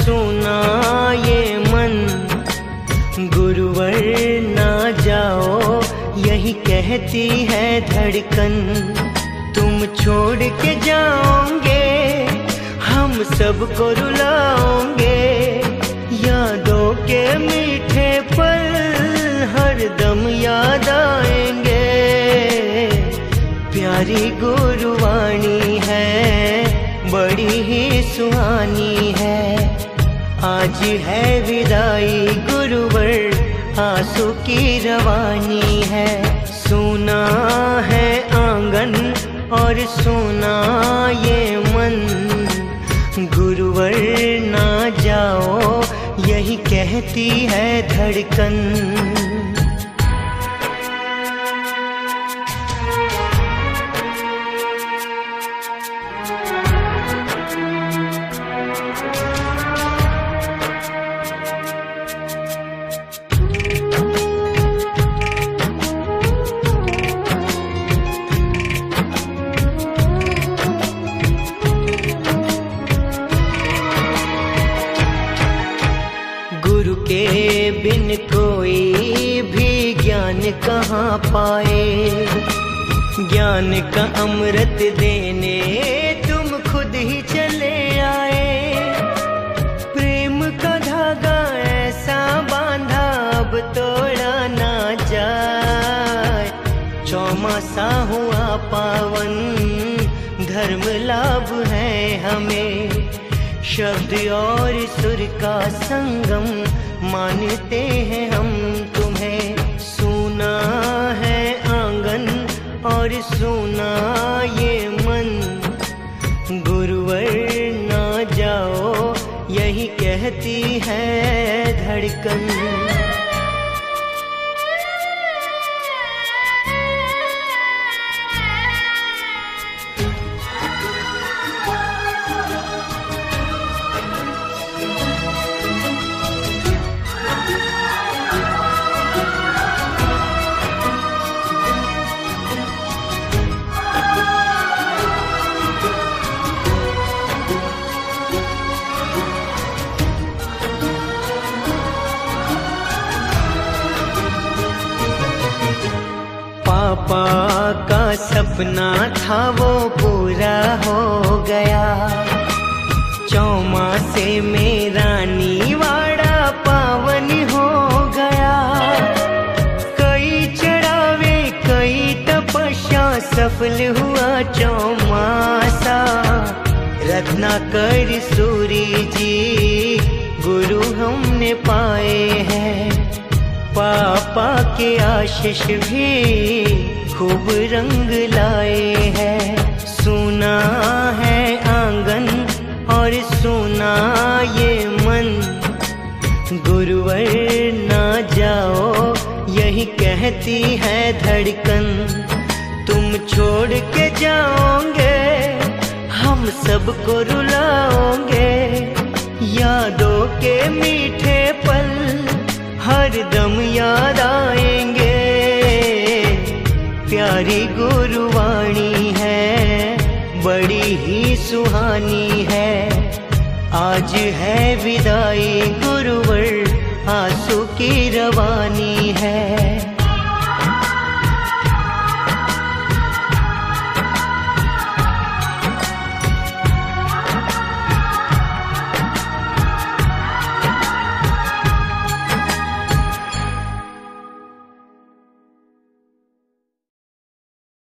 सुना ये मन, गुरुवर ना जाओ यही कहती है धड़कन। तुम छोड़ के जाओगे हम सबको रुलाओगे, यादों के मीठे पल हरदम याद आएंगे। प्यारी गुरुवाणी है बड़ी ही सुहानी है, आज है विदाई गुरुवर आंसू की रवानी है। सुना है आंगन और सुना ये मन, गुरुवर ना जाओ यही कहती है धड़कन। गुरु के बिन कोई भी ज्ञान कहाँ पाए, ज्ञान का अमृत देने तुम खुद ही चले आए। प्रेम का धागा ऐसा बांधा अब तोड़ा ना जाए, चौमासा हुआ पावन धर्म लाभ है हमें। शब्द और सुर का संगम मानते हैं हम तुम्हें। सुना है आंगन और सुना ये मन, गुरुवर ना जाओ यही कहती है धड़कन। पापा का सपना था वो पूरा हो गया, चौमासे में रानीवाड़ा पावन हो गया। कई चढ़ावे कई तपस्या सफल हुआ चौमासा, रत्नाकर सूरी जी गुरु हमने पाए हैं। पापा के आशीष भी खूब रंग लाए हैं। सुना है आंगन और सुना ये मन, गुरुवर ना जाओ यही कहती है धड़कन। तुम छोड़ के जाओगे हम सबको रुलाओगे, यादों के मीठे पल हरदम याद आएंगे। प्यारी गुरुवाणी है बड़ी ही सुहानी है, आज है विदाई गुरुवर आंसू की रवानी